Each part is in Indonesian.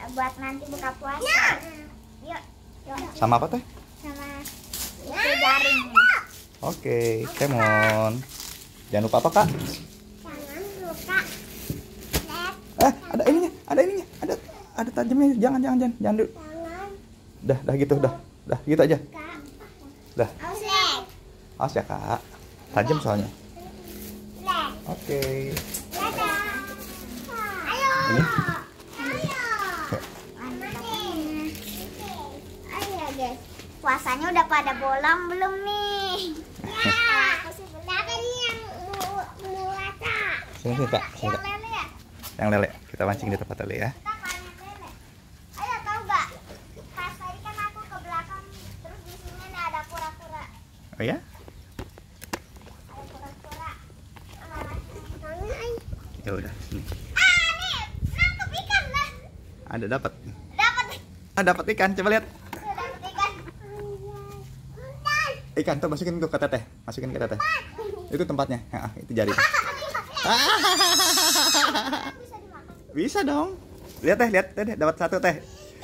buat nanti buka puasa. Yuk, yuk. Sama apa teh? Sama itu jaring. Oke, Kemon. Jangan lupa apa kak? Jangan lupa. Ada ininya, ada tajamnya. Jangan dulu. Dah gitu, dah gitu aja. Dah. Awas ya kak, tajam soalnya. Oke. Ini. Ayo guys, puasanya udah pada bolong belum nih? Siapa nih yang puasa? Sini kak, sini kak. Lele ya? Yang lele, kita mancing di tempat lele ya. Kita panen lele. Ayo tahu gak? Pas tadi kan aku ke belakang, terus di sini nih ada kura-kura. Oh ya? Ada kura-kura. Ya udah, sini. Nih, nangkep ikan lah. Ada dapat. Dapat. Dapat ikan, coba lihat. Dapat ikan. Ikan tuh masukin tuh ke teteh, masukin ke teteh. Itu tempatnya. Itu jari. Bisa dimakan. Bisa dong. Lihat teh, dapat satu teh.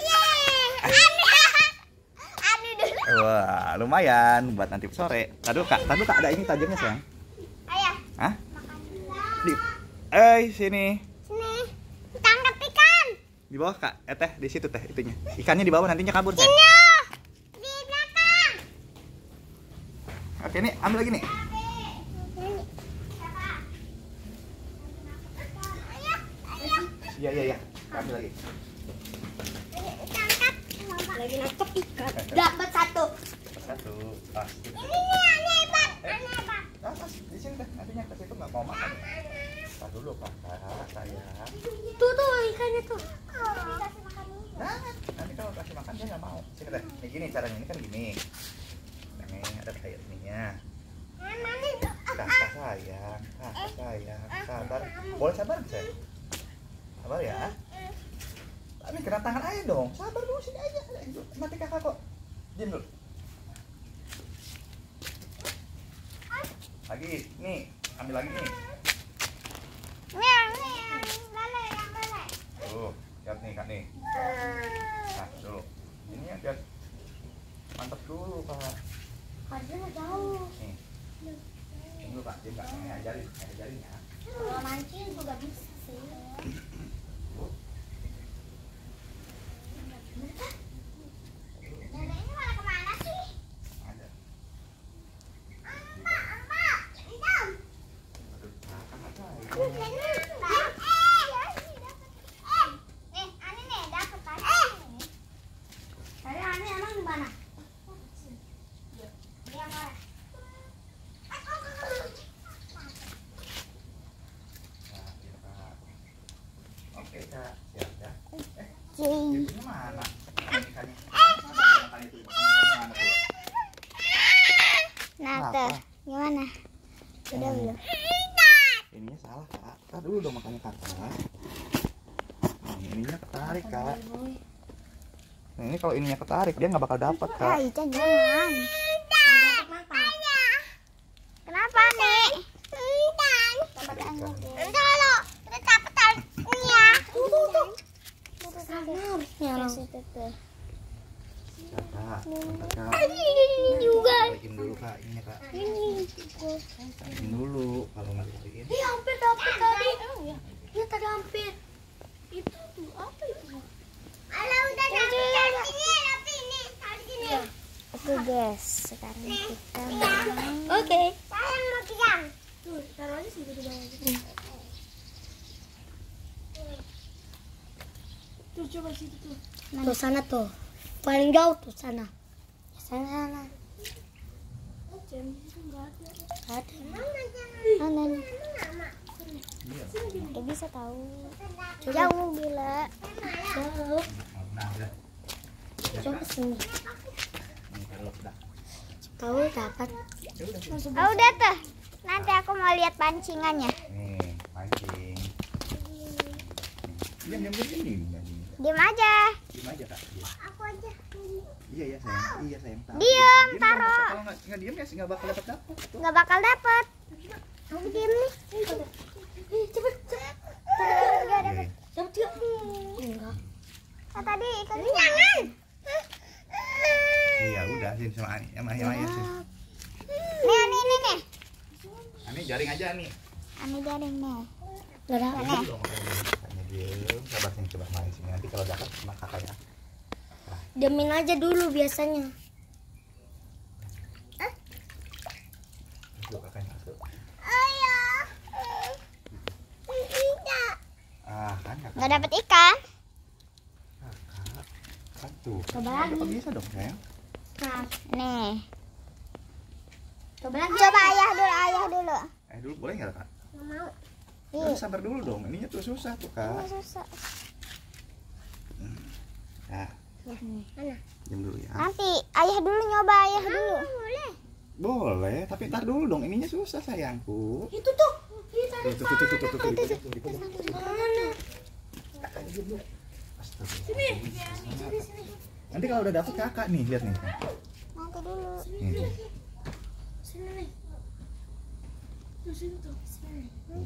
Anu dulu. Wah, lumayan buat nanti sore. Tadu kak, ada ini tajamnya sayang. Ayah. Hah? Makan. Sini. Sini. Tangkap ikan. Di bawah kak, teh di situ teh itunya. Ikannya di bawah nantinya kabur sayang. Sini. Di belakang. Oke nih, ambil lagi nih. Iya. Ambil lagi. Tangkap. Lagi nangkep ikan. Dapat satu. Satu. Ah, Ini nih, aneh hebat. Pas di sini teh. Nantinya ke situ nggak mau makan. Tar dulu kakak, sayang. Tuh ikannya tuh. Dikasih makan dulu. Nah, nanti kalau kasih makan dia nggak mau. Sini teh. Nih gini caranya, ini kan gini. Nih ada kayak ininya. Kakak sayang, sabar. Boleh sabar bisa? Sabar ya. Tapi kena tangan aja dong. Sabar dulu sini aja. Nanti kakak kok. Diam dulu. Lagi, nih, ambil lagi nih. Yang lele. Tuh, lihat nih kak nih. Nah, dulu. Ini ya biar mantap dulu kak. Harganya jauh. Nih. Ini dulu kak, dia nggak ajarin ya. Kalau mancing juga bisa sih. Neneknya malah kemana sih? Ada. Emak. Aduh, kakak sayang. Ani nih dapat tadi. Tadi Ani emang di mana? Dia mana? Nah, iya, Kak. Oke kak, siap ya. Jing. Ibunya mana? Ikannya. Makan itu, ikannya mana tuh? Nah, Apa? tuh. Gimana? Udah belum? Ininya salah kak. Kak dulu dong makannya kakak. Ininya ketarik kak. Nah, ini kalau ininya ketarik dia nggak bakal dapat kak. Ica jangan. Kenapa nih? Dapat angin. Enggak lo. Udah dapat tariknya. Tuh. Sana harusnya situ tuh. Ya, kak. Bentar, kak. Ini juga. Balikin dulu kak. Ininya kak. Ini. Balikin dulu. Kalau nggak dibalikin. Hampir dapat tadi. Iya tadi hampir. Itu tuh apa itu? Alah udah dapat. Ini. Oke guys, sekarang kita Oke. Sayang mau pegang. Tuh, taruh aja situ di bawah. Tuh coba situ tuh. Tuh sana tuh. Paling jauh tuh sana. Sana. Jam itu enggak ada. Ada. Mana nih? Dia bisa tahu. Jauh bila. Jauh. Nah, udah. Coba sini. Nih, kalau udah. Tahu dapat. Ya udah sini. Oh, udah tuh. Nanti aku mau lihat pancingannya. Nih, pancing. Diam. Diam aja. Diam aja kak. Diam. Aku aja. Iya sayang. Tahu. Diam, Diam, taruh. Kalau nggak diam ya nggak bakal dapat. Nggak bakal dapet. Aku diam nih. Cepet. Nggak dapet. Dapat juga. Enggak. Jangan. Iya udah sini sama Ani, sama Ayah sini. Nih nih. Ani jaring aja nih. Ani jaring nih. Gak ada. Dulu dong, makanya diem. Sabar sini coba main sini. Nanti kalau dapat sama kakak ya. Diamin aja dulu biasanya. Masuk kakaknya masuk. Ayah. Ah kan kakak. Nggak dapat ikan. Kakak. Kan tuh. Coba lagi. Dapat bisa dong sayang. Nah, Nih. coba lagi. Coba ayah dulu. Dulu boleh nggak kak? Nggak mau. Tapi sabar dulu dong. Ininya tuh susah tuh kak. Susah. Nah, Mana? diam dulu ya. Nanti ayah dulu nyoba dulu. Boleh. Boleh, tapi ntar dulu dong. Ininya susah sayangku. Itu tuh. Dipegang. Mana? Kakaknya dulu. Sini. Nanti kalau udah dapet kakak nih, lihat nih. Nanti dulu. Nih. Sini nih. Tuh sini tuh. Sini.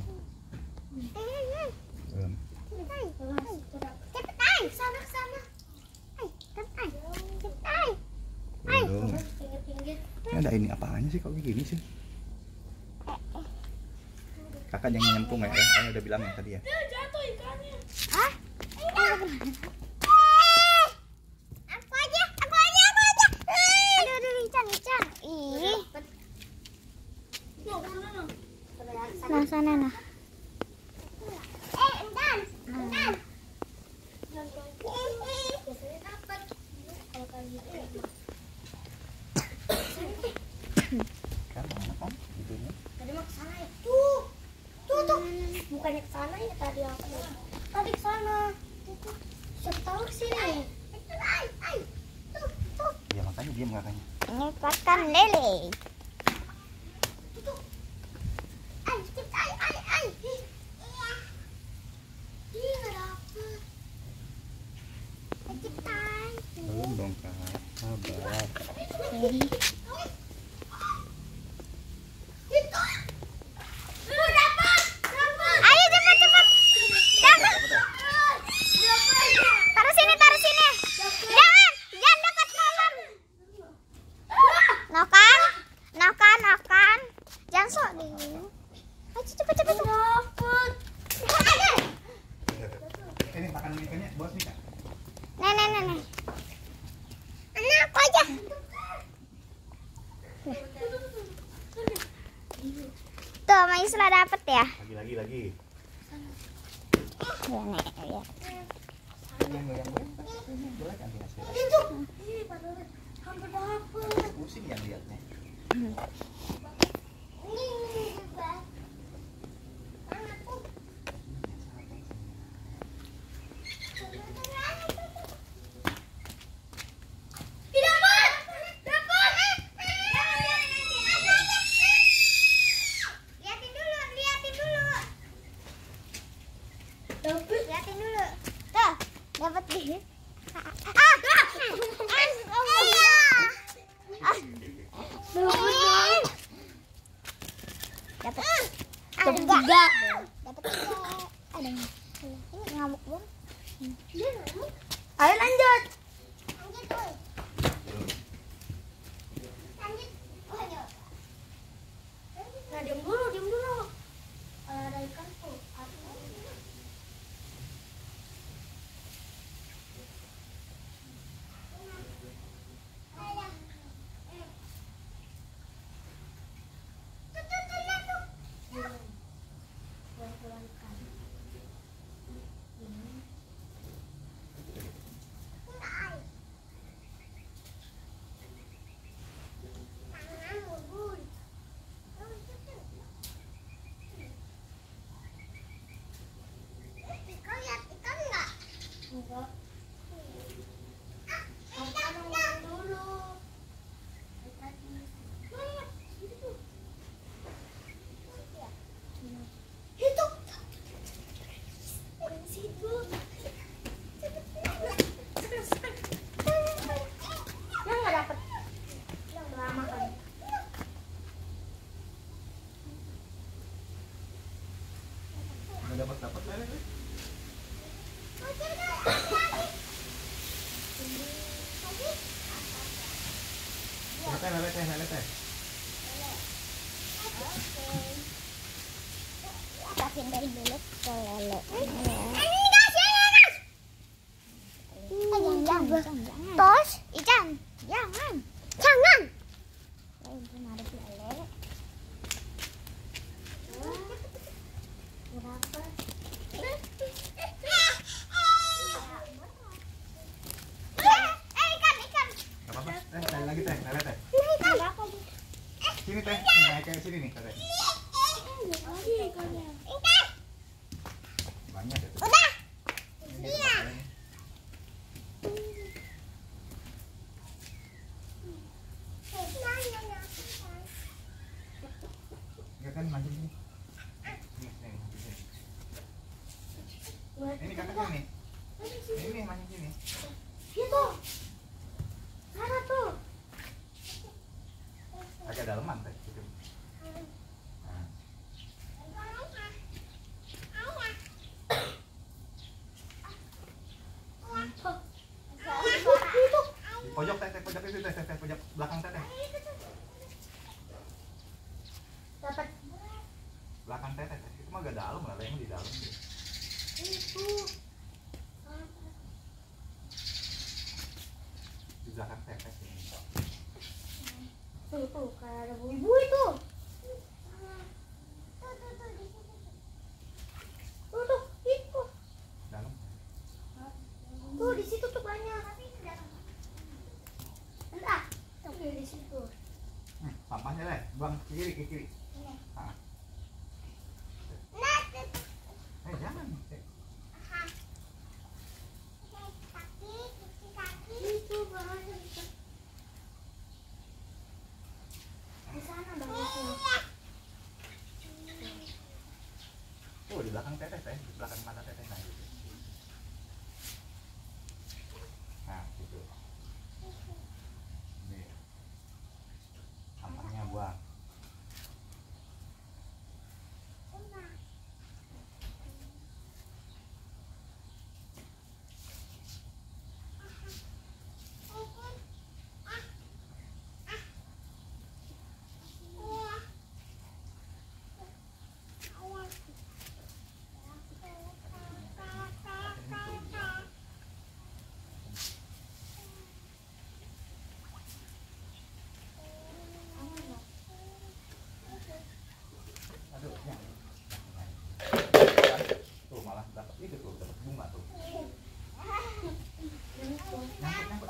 Belum. Cepetan. Sana. Cepetan. Belum. Pinggir-pinggir. Ini ada ini apaan sih kok gini sih? Kakak jangan nyempung ya. Ayah udah bilang ya tadi ya. Jatuh ikannya. Hah? Aku aja. Aduh, Ican. Ih. Nah, sana nah. Endan. Biasanya dapat. Kalau kayak gitu. Kan mana kan? Itunya. Tadi mau ke sana ya. Tuh. Bukannya ke sana ya tadi aku. Tadi ke sana. Siapa tahu ke sini. Ya makanya diam kakaknya. Ini ikan lele. Belum dong kak. Sabar. Ayo cepat. Dapat. Taruh sini. Jangan dekat kolam. Nokan. Jangan sok deh. Ayo cepat. Dapat. Ini makan ikannya, bos nih kak. Nih. Anak aku aja. Tuh, Maisla dapet ya. Lagi. Ya, nih, lihat. Yang boleh kan hasilnya. Itu. Ih, padahal hampir dapat. Pusing yang liatnya. Liatin dulu. Tuh, dapat di. Dapat juga. Ada ini ngamuk bang. Ayo lanjut. Nah, diam dulu. Ada ikan tuh. Enggak. Dulu. Itu. Situ. Yang nggak dapet. Yang lama kan. Udah dapat lele. Lele. Kita pindahin dulu ke lele. Jangan. Tos, Ican, jangan. Ini naruh lele. Berapa? Ikan. Gak apa-apa. Lele lagi teh, lele teh. Sini teh, naik ke sini nih teh. Banyak ya. Udah. Ini Iya. Ya kan mancing sini. Ini kakaknya nih. Ini mancing sini. Gitu. Sana tuh. Agak daleman teh. Gitu. Nah. Di pojok teh, pojok itu teh, pojok belakang teh. Dapat Belakang teh. Itu mah agak dalam lah, yang di dalam. itu. Di belakang teh sini. Tuh, kayak ada ibu itu. Tuh, itu. Dalam. Tuh, di situ tuh banyak. Entah. Tuh, di situ. Sampahnya deh, buang ke kiri. Nah. Jangan. Itu banyak. Di sana banyaknya. Oh, di belakang teteh, di belakang mata teteh nah gitu. Nah, gitu. Nih. Sampahnya buang. Aduh, ya. Tuh malah dapat itu tuh, dapat bunga tuh. Nyangkut.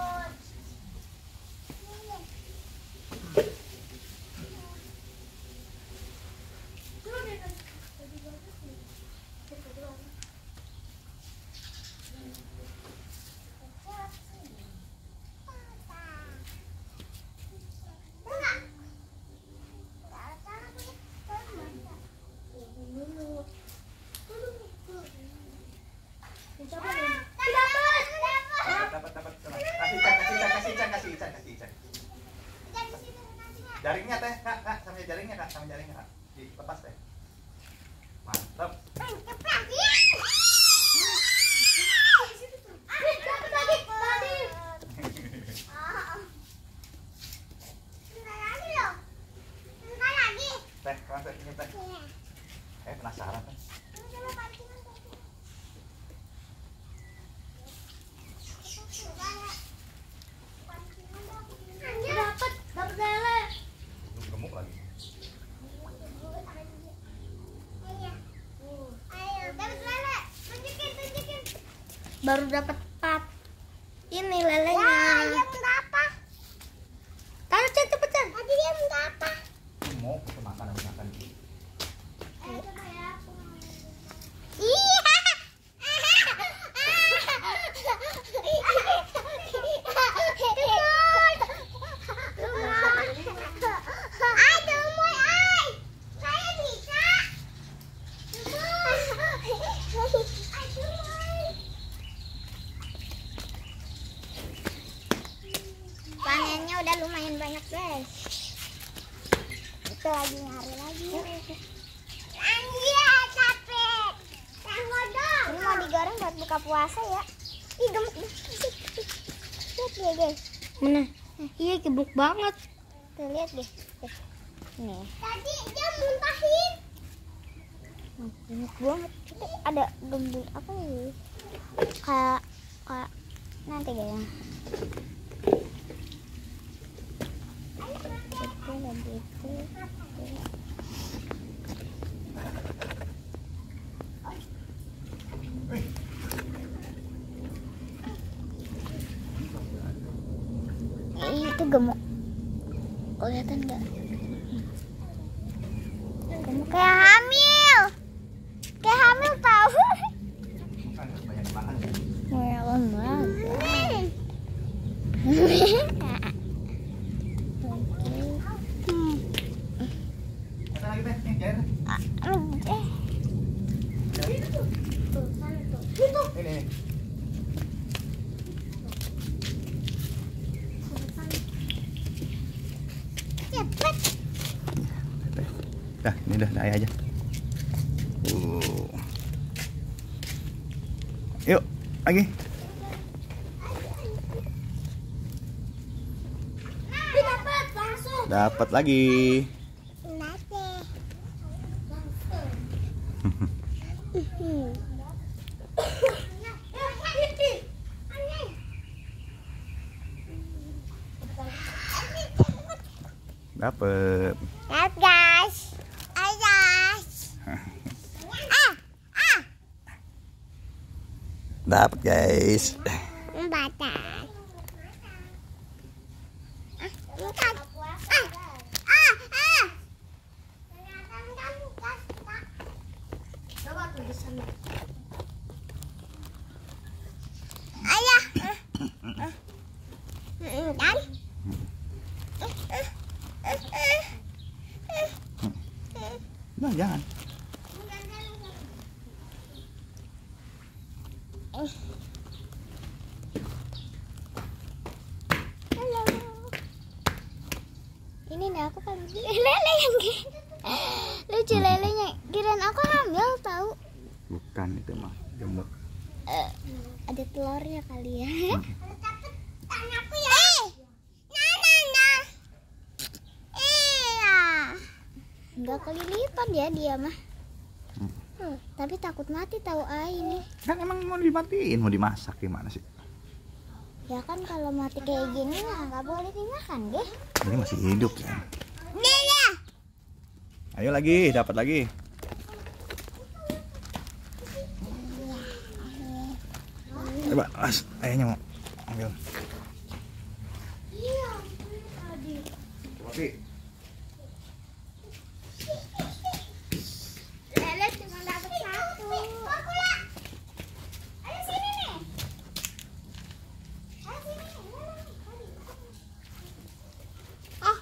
Dapat. Kasih Ican. Jaringnya teh, Kak, sampai jaringnya Kak. Dilepas teh. Mantap. Teh, kan teh ini teh. Penasaran teh. Dapat lele. Gemuk lagi. Baru dapat 4. Ini lelenya. Dia minta apa? Taruh cepet. Tadi dia minta apa? Mau makan. Iya. Saya bisa. Panennya udah lumayan banyak guys. Itu lagi nyari lagi. Anjir capek. Ini mau digoreng buat buka puasa ya. Ih gemuk. Lihat dia guys. Mana? Iya, gemuk banget. Tuh, lihat deh. Nih. Tadi dia muntahin. Gemuk banget. Itu ada gembul apa ya? Kayak nanti kayaknya. Itu lagi itu. Itu gemuk. Kelihatan nggak? Gemuk kayak hamil. Kayak hamil tahu. Banyak makan. Melon banget. Mana lagi teh? Yang cair. Ini. Cepet. Dah, ini udah ayah aja. Yuk, lagi. Dapat langsung. Dapat lagi. Dapat. Lihat guys. Ayas. Dapat guys. Batas. Coba tuh di sana. Ayah. Dan. Nah, jangan. Halo. Ini nih aku kan lele yang gini. Lucu lelenya. Kirain aku hamil tahu. Bukan itu mah gemuk. Ada telurnya kali ya. Tanganku ya. Nah. Iya. Enggak kelilipan ya dia mah. Tapi takut mati tahu ini. Kan emang mau dimatiin, mau dimasak gimana sih? Ya kan kalau mati kayak gini ya nggak boleh dimakan deh. Ini masih hidup ya. Iya. Ayo lagi, dapat lagi. Coba, Mas, ayahnya mau ambil. Iya. Oke. Lele cuma dapat satu. Ayo sini nih. Ayo sini. Ah.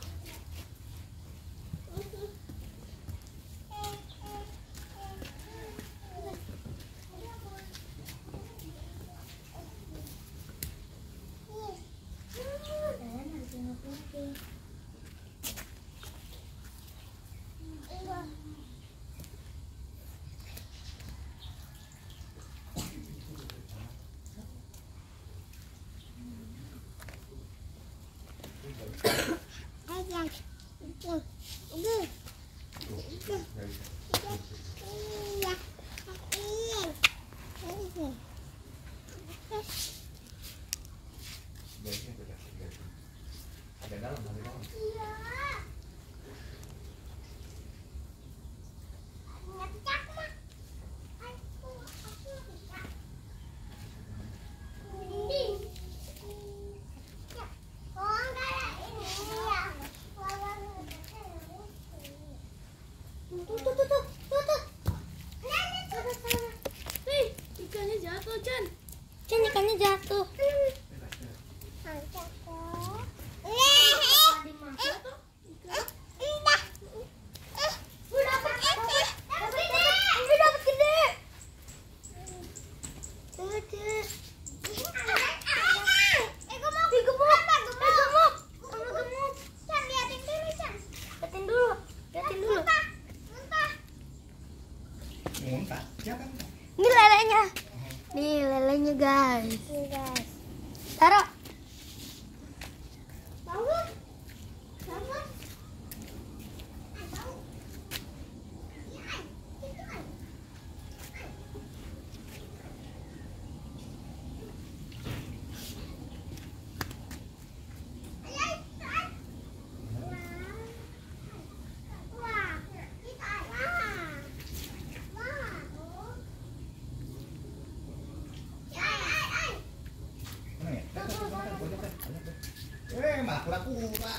Ikannya jatuh. Muntah. Siapa? Ini lelenya. Nih lelenya guys. Guys. Taruh. kura-kura.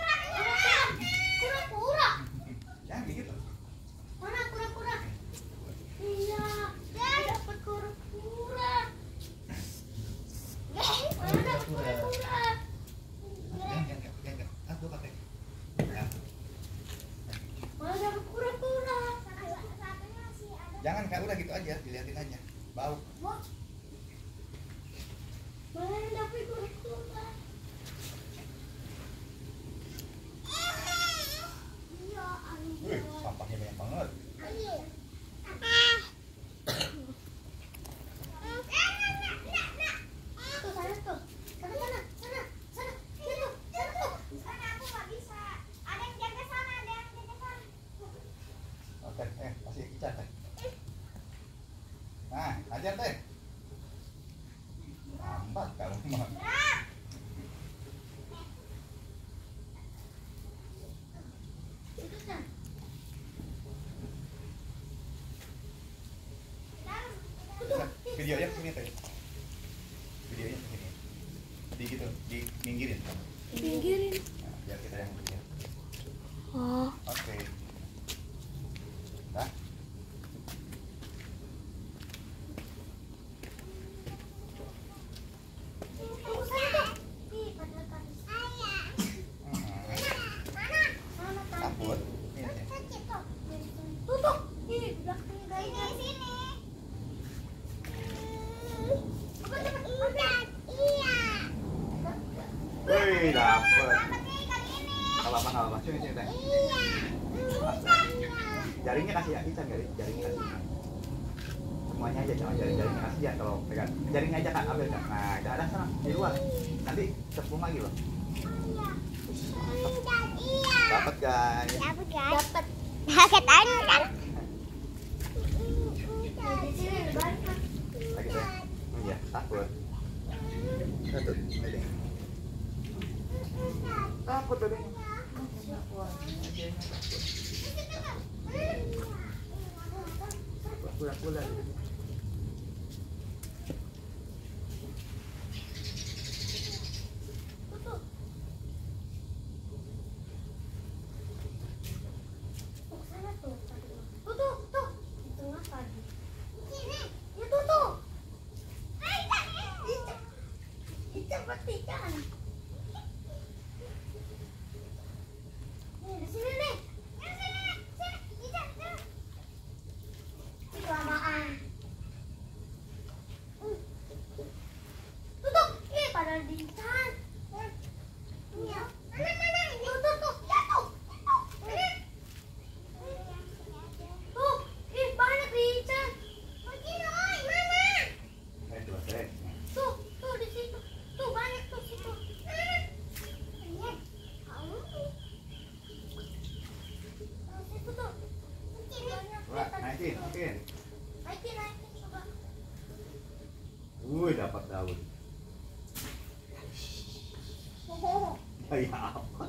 Kura-kura. Jangan gigit loh. Mana kura-kura? Iya, dapat kura-kura. Mana kura-kura? Jangan. Aku pakai. Ya. Mana kura-kura? Jangan Kak, udah gitu aja, dilihatin aja. Bau. Mana dapat kura-kura? Wih, sampahnya banyak banget. Tuh, sana tuh. Sana. Itu, sana tuh. Oke, kasih Ica teh. Nah, ajar teh. Lambat kamu mah. Itu kan. Videonya kesini teh. Videonya kesini. Di gitu, di pinggirin. Pinggirin. Nah, biar kita yang lihat. Oh. Oke. Dah. Tunggu sana tuh. Ih, padahal kan. Sana tadi. Takut. Ini. Tuh. Ih, belakang gayanya. Wih, dapet. Kalau apa? Sini teh. Jaringnya kasih ya, Ica jaringnya kasih. Semuanya aja, jangan jaringnya kasih ya. Kalau pegang jaringnya aja Kak, ambil Kak. Nah, ada sana di luar. Nanti tepung lagi loh. Dapat guys. Dapat. Kan? Di sini banyak. Lagi teh. Iya, takut. Satu, ini. Takut bedanya. Pulang. Tuh. Sana tuh. Tuh. Di tengah tadi. Ya tuh. Ica petikan. Nih, di sini nih. Kelamaan. Tuh. Ih, padahal diikan. Iya. Tuh. Ya tuh. Tuh, ih banyak diikan. Coba teh. Tuh di situ. Tuh banyak tuh situ. Situ tuh. Coba naikin. Naikin coba. Wih, dapat daun. Kayak apa?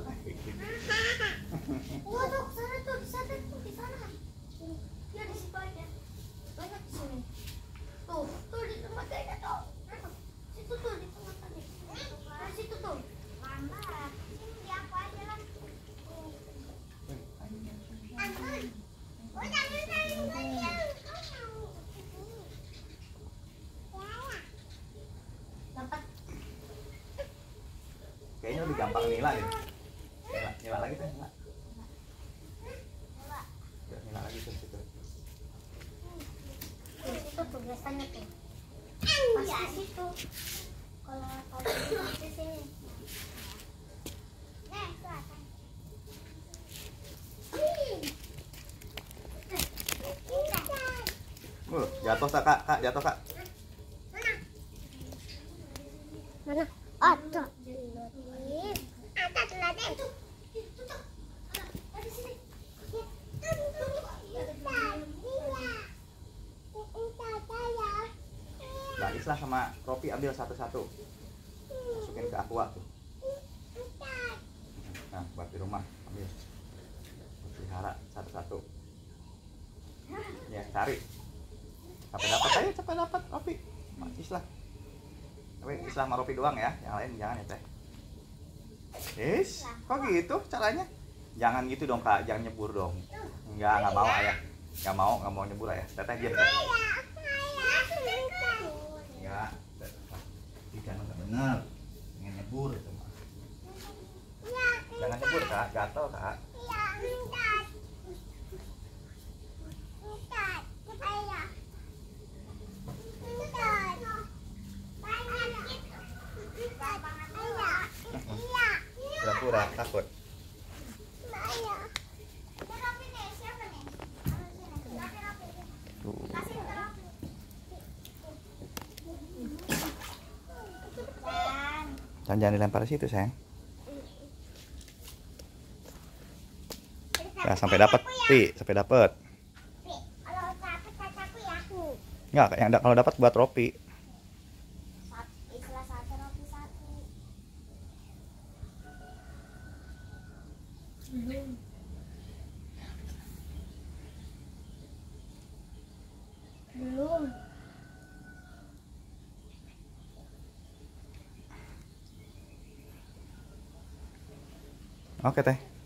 Oh tuh sana tuh di sana. Ya di situ aja. Banyak di sini. Tuh di tempat kayaknya tuh. Situ tuh di tempat tadi. Nah, situ tuh. Dapat. Kayaknya lebih gampang nila deh. Nila lagi teh, nila. Nila lagi ke situ. Di situ tuh biasanya tuh. Pas di situ. Kalau di sini. Jatuh Kak, jatuh Kak. Mana? Oh, tuh. Ada teladan. Itu tuh. Di sini. Nah, Islah sama Ropi ambil satu-satu. Masukin ke aqua tuh. Nah, buat di rumah ambil. Pelihara satu-satu. Ya, cari. Sampai dapat Ropi. Islah. Tapi Islah sama Ropi doang ya, yang lain jangan ya teh. Kok gitu caranya? Jangan gitu dong kak, jangan nyebur dong. Nggak mau ayah. Nggak mau nyebur ayah. Teteh diam kak. Enggak. Ikan nggak benar. Jangan nyebur itu mah. Jangan nyebur kak, gatel kak. Pura-pura takut. Jangan dilempar situ sayang. Nah, sampai dapat, sampai dapat. Enggak, kalau dapat buat Ropi. Belum. Oke teh.